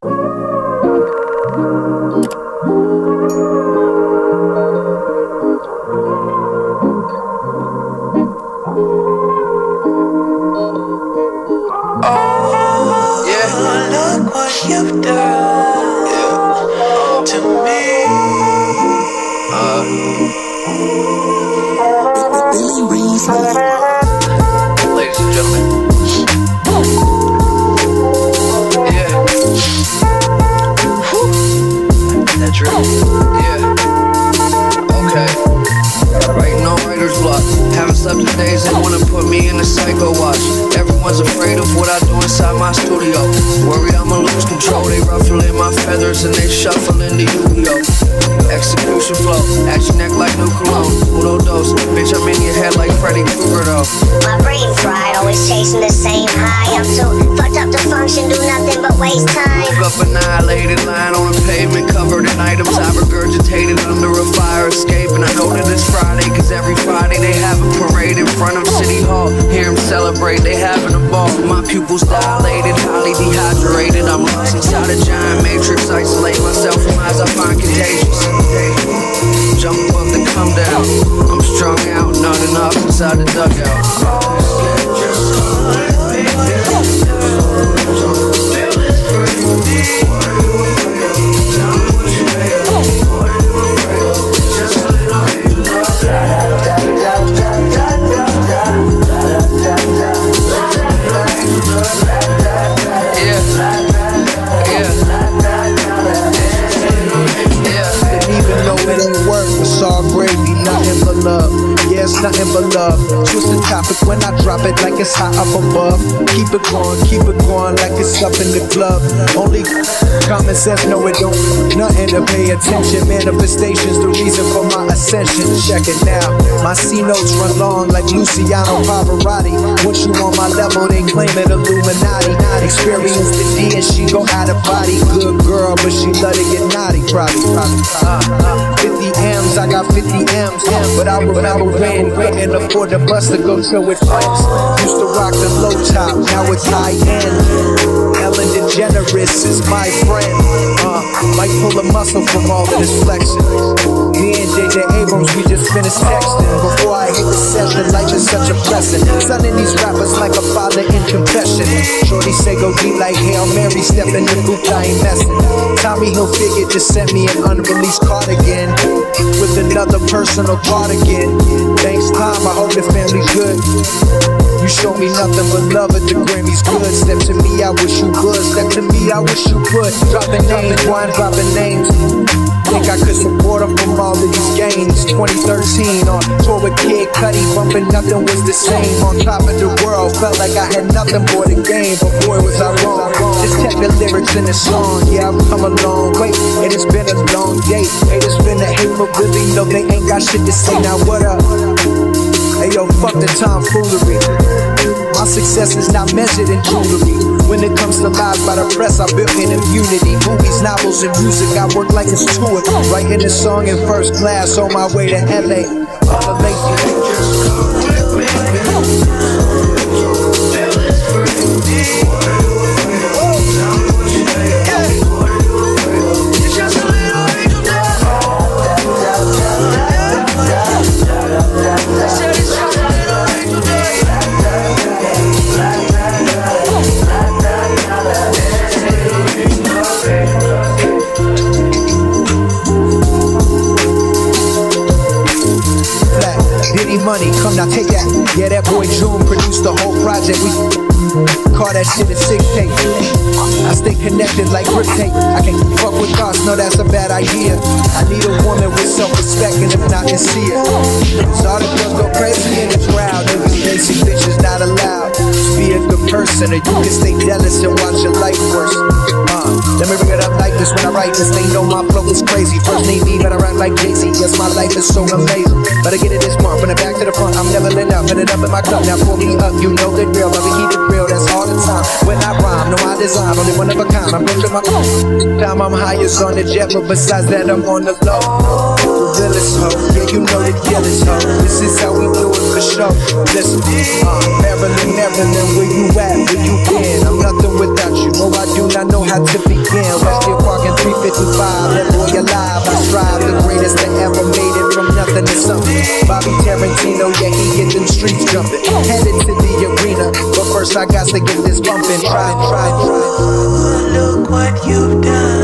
Look what you've done to me. Ladies and gentlemen. Yeah. That's true. Yeah. Okay. Writing on writer's block. Haven't slept in days, they wanna put me in a psycho watch. Everyone's afraid of what I do inside my studio. Worry I'ma lose control. They ruffling my feathers and they shuffling the Yu-Gi-Oh. Execution flow, at your neck like new cologne. Uno dos, bitch I'm in your head like Freddy Krueger though. My brain fried, always chasing the same high. I'm too fucked up to function, do nothing but waste time. Woke up annihilated, lying on the pavement, covered in items I regurgitated under a fire escape. And I know that it's Friday, cause every Friday they have a parade in front of City Hall. Hear them celebrate, they having a ball. My pupils dilated, highly dehydrated. I'm lost inside a giant matrix, isolate myself from eyes I find contagious. Jump up then come down. I'm strung out, not enough inside the dugout. Nothing but love. Twist the topic when I drop it like it's hot up above. Keep it going like it's up in the club. Only common sense, no it don't. Nothing to pay attention. Manifestation's the reason for my ascension. Check it now. My C notes run long like Luciano Pavarotti. Once you on my level, they claim it Illuminati. Experience the D and she go out of body. Good girl, but she love to get naughty. Probably. 50 M's, I got 50 M's. But I remember when couldn't afford the bus to go chill with friends. Used to rock the low top, now it's high end. Ellen DeGeneres is my friend. Might pull a muscle from all of this flexing. Me and JJ Abrams, we just finished texting. Before I hit the session, life is such a blessing. Sonning these rappers like a father in confession. Shorty say go deep like Hail Mary, step in the booth, I ain't messing. Tommy Hilfiger just sent me an unreleased cardigan with another personal cardigan. Thanks time, I hope the family's good. You show me nothing but love at the Grammys good. Step to me, I wish you would. Step to me, I wish you could. Dropping names, wine dropping names. Think I could support them from all of these games. 2013 on tour with Kid Cudi, bumping nothing was the same. On top of the world, felt like I had nothing more to gain. But boy was I wrong. Just check the lyrics in the song. Yeah, I've come a long way, and it's been a long day. Haters finna hate, but really no, they ain't got shit to say. Now what up? Hey yo, fuck the tomfoolery. My success is not measured in jewelry. When it comes to lies by the press, I built in immunity. Movies, novels, and music, I work like it's to it. Writing this song in first class on my way to LA. All the money, come now take that. Yeah, that boy June produced the whole project. We call that shit a sick tape. I stay connected like grip tape. I can't fuck with thoughts, no that's a bad idea. I need a woman with self-respect, and if not, then see it. So all the girls go crazy in the crowd. Niggas basic bitches not allowed. Just be a good person, or you can stay jealous and watch your life worse. Let me bring it up like this when I write. whiteness, they know my flow is crazy. First name me, but I rap like Jay-Z. Yes, my life is so amazing. But I get it this month, from the back to the front, I'm never lit up. Put it up in my cup, now pull me up, you know the drill. But we keep it real, that's all the time. When I rhyme, no I design, only one of a kind. I'm pushing my time, I'm highest on the jet, but besides that, I'm on the low. The realest hoe, yeah, you know the killest hoe. This is how we do it for sure. Listen, Maryland, Maryland, where you at, where you been? I'm nothing without you, no I do not know how to begin. Westfield Park in 355, that boy alive, I strive. The greatest that ever made it from nothing to something. Bobby Tarantino, yeah, he get them streets jumping. Headed to the arena, but first I got to get this bumping. Try. Look what you've done.